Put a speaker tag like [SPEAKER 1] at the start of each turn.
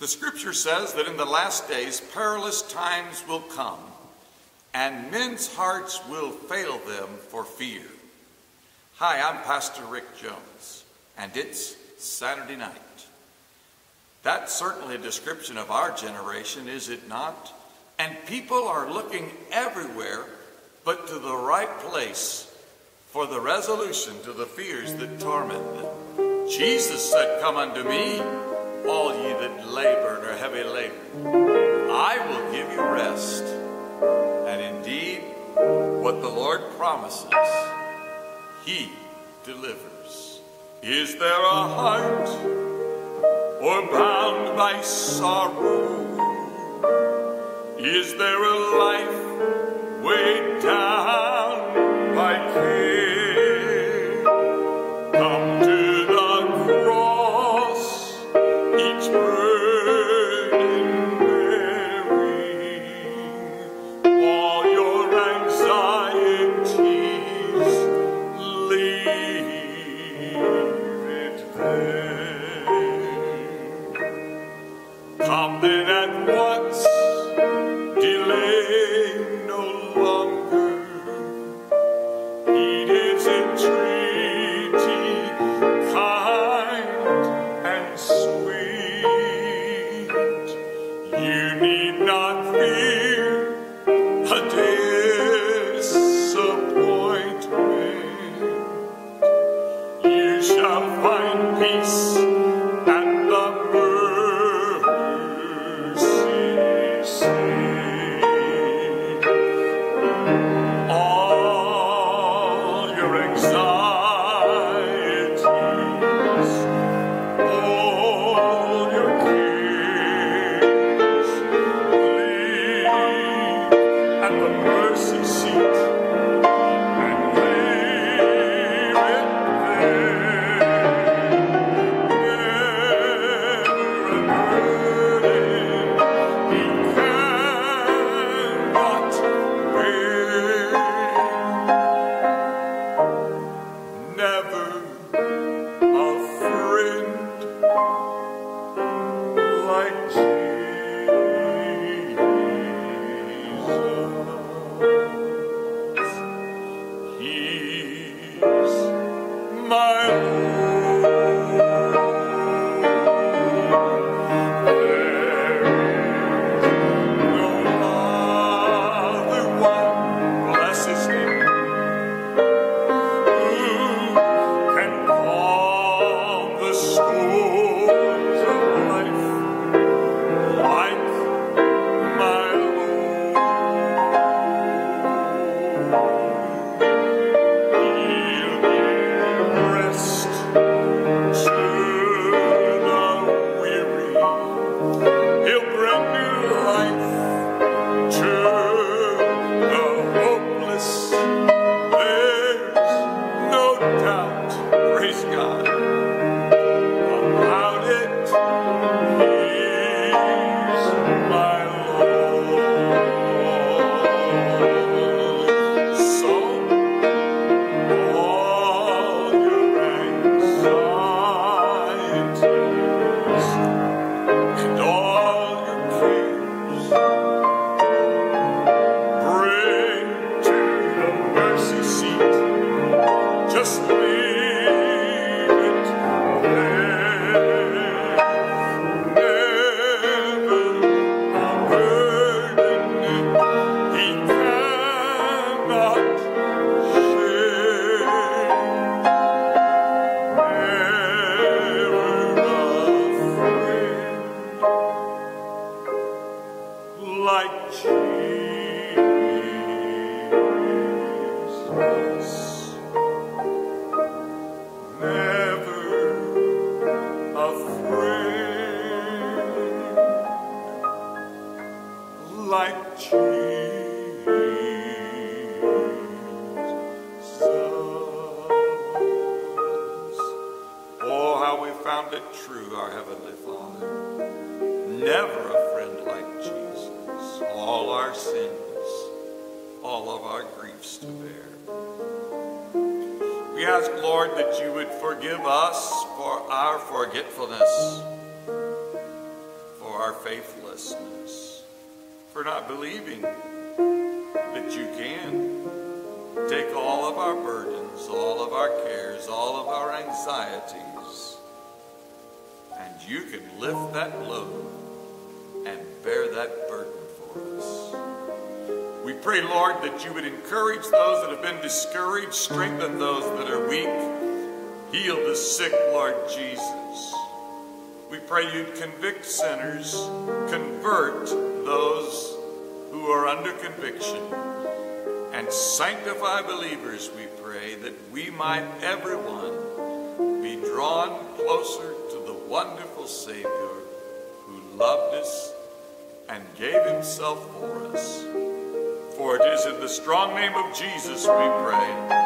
[SPEAKER 1] The scripture says that in the last days perilous times will come, and men's hearts will fail them for fear. Hi, I'm Pastor Rick Jones, and it's Saturday night. That's certainly a description of our generation, is it not? And people are looking everywhere but to the right place for the resolution to the fears that torment them. Jesus said, "Come unto me, all ye that labor and are heavy laden. I will give you rest." And indeed, what the Lord promises, he delivers. Is there a heart or bound by sorrow? Is there a life weighed down by care? Come to the cross, each burden bearing, all your anxieties, leave it there. Come then at once, delay no longer. Heed his entreaty, kind and sweet. You need not fear a disappointment. You shall find peace at the mercy seat. All your anxieties, all your cares, leave at the mercy seat and leave it there. Never a burden he cannot bear. Never a friend like Jesus. He's my Lord. There is no other one, bless his name, who can calm the storms of life like my Lord. He'll give rest to the weary. He'll bring new life to the hopeless. There's no doubt, praise God, about it. He's my Lord. So all your anxieties and all your cares, bring to the mercy seat. Just leave it there. Never a burden he cannot share. Never a friend like Jesus. Never a friend like Jesus. Oh, how we found it true, our Heavenly Father. Never a friend like Jesus. All our sins, all of our griefs to bear. We ask, Lord, that you would forgive us for our forgetfulness, for our faithlessness, for not believing that you can take all of our burdens, all of our cares, all of our anxieties, and you can lift that load and bear that burden for us. We pray, Lord, that you would encourage those that have been discouraged, strengthen those that are weak, heal the sick, Lord Jesus. We pray you'd convict sinners, convert those who are under conviction, and sanctify believers, we pray, that we might, everyone, be drawn closer to the wonderful Savior who loved us and gave himself for us. For it is in the strong name of Jesus we pray.